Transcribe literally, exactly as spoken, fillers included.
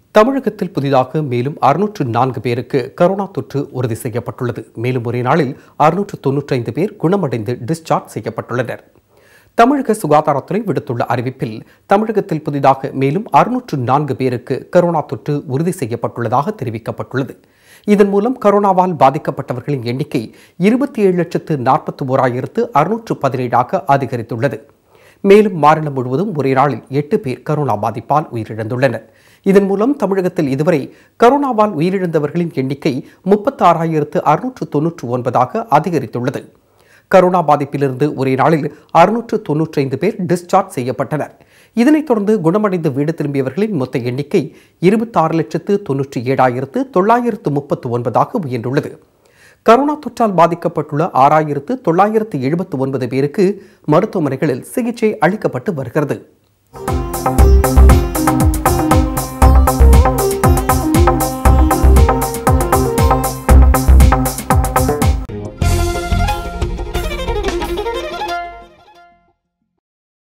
தமிழகத்தில் புதிதாக மேலும் அறுநூற்று நான்கு பேருக்கு கரோனா தொற்று உறுதி செய்யப்பட்டுள்ளது. மேலும் ஒரே நாளில் அறுநூற்று தொன்னூற்றி ஐந்து பேர் குணமடைந்து டிஸ்சார்ஜ் செய்யப்பட்டுள்ளனர். தமிழக சுகாதாரத்துறை விடுத்துள்ள அறிவிப்பில் தமிழகத்தில் புதிதாக மேலும் அறுநூற்று நான்கு பேருக்கு கரோனா தொற்று உறுதி செய்யப்பட்டுள்ளதாக தெரிவிக்கப்பட்டுள்ளது. இதன் மூலம் கரோனாவால் பாதிக்கப்பட்டவர்களின் எண்ணிக்கை இருபத்தி ஏழு லட்சத்து நாற்பத்தி ஓராயிரத்து அறுநூற்று பதினேழாக அதிகரித்துள்ளது. மேலும் மாநிலம் முழுவதும் ஒரே நாளில் எட்டு பேர் கரோனா பாதிப்பால் உயிரிழந்துள்ளனர். இதன் மூலம் தமிழகத்தில் இதுவரை கரோனாவால் உயிரிழந்தவர்களின் எண்ணிக்கை முப்பத்தி ஆறாயிரத்து அறுநூற்று தொன்னூற்று ஒன்பதாக அதிகரித்துள்ளது. கரோனா பாதிப்பிலிருந்து ஒரே நாளில் அறுநூற்று தொன்னூற்றி ஐந்து பேர் டிஸ்சார்ஜ் செய்யப்பட்டனர். இதனைத் தொடர்ந்து குணமடைந்து வீடு திரும்பியவர்களின் மொத்த எண்ணிக்கை இருபத்தி ஆறு லட்சத்து தொன்னூற்றி ஏழாயிரத்து தொள்ளாயிரத்து முப்பத்தி ஒன்பதாக உயர்ந்துள்ளது. கரோனா தொற்றால் பாதிக்கப்பட்டுள்ள ஆறாயிரத்து தொள்ளாயிரத்து எழுபத்தி ஒன்பது பேருக்கு மருத்துவமனைகளில் சிகிச்சை அளிக்கப்பட்டு வருகிறது.